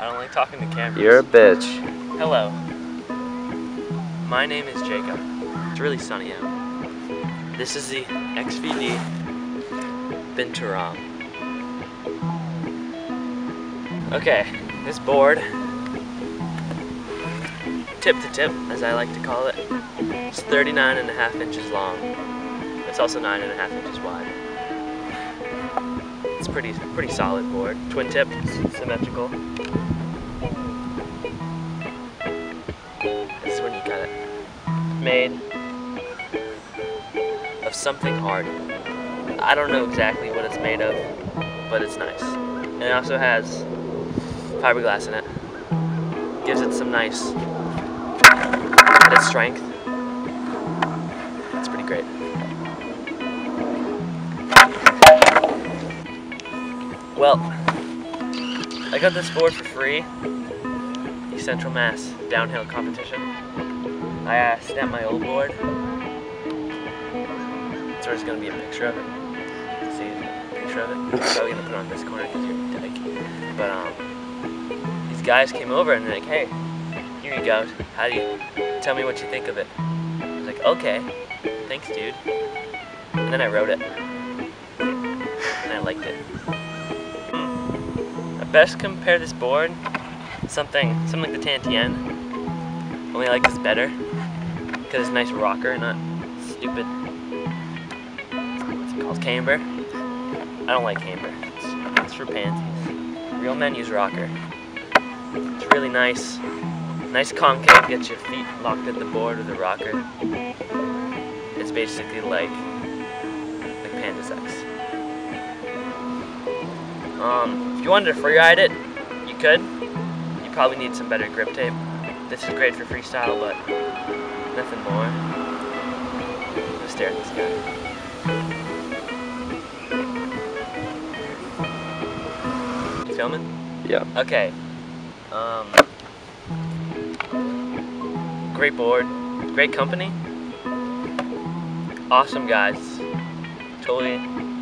I don't like talking to cameras. You're a bitch. Hello. My name is Jacob. It's really sunny out. This is the XVD Binturong. Okay, this board, tip to tip, as I like to call it, is 39.5 inches long. It's also 9.5 inches wide. It's pretty solid board. Twin tip, symmetrical. This is when you got it made of something hard. I don't know exactly what it's made of, but it's nice. And it also has fiberglass in it. Gives it some nice added strength. It's pretty great. Well, I got this board for free. The Central Mass downhill competition. I stamped my old board. So there's gonna be a picture of it. See a picture of it? I'm probably gonna put it on this corner because you're a dyke. But these guys came over and they're like, hey, here you go. How do you tell me what you think of it? I was like, okay, thanks, dude. And then I wrote it, and I liked it. I best compare this board to something like the Tantien. Only I like this better because it's a nice rocker, not stupid. What's it called? Camber. I don't like camber. It's for pansies. Real men use rocker. It's really nice. Nice concave, get your feet locked at the board with the rocker. It's basically like Panda X. If you wanted to free ride it, you could. You probably need some better grip tape. This is great for freestyle, but nothing more. Just stare at this guy. You filming? Yeah. Okay. Great board, great company, awesome guys. Totally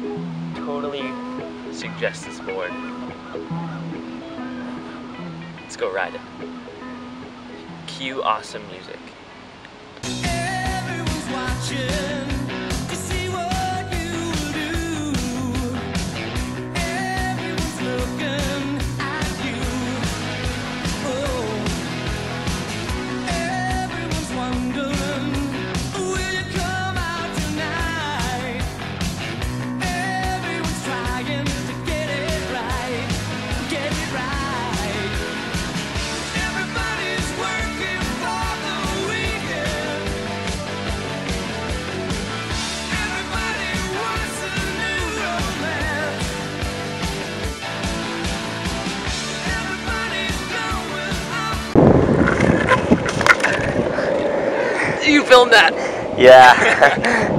suggest this board. Let's go ride it. Cue awesome music. Everyone's watching to see what you do. Everyone's looking at you. Oh. Everyone's wondering, will you come out tonight? Everyone's trying to get it right. Get it right. Everybody's working for the weekend. Everybody wants a new romance. Everybody's going up. You filmed that? Yeah.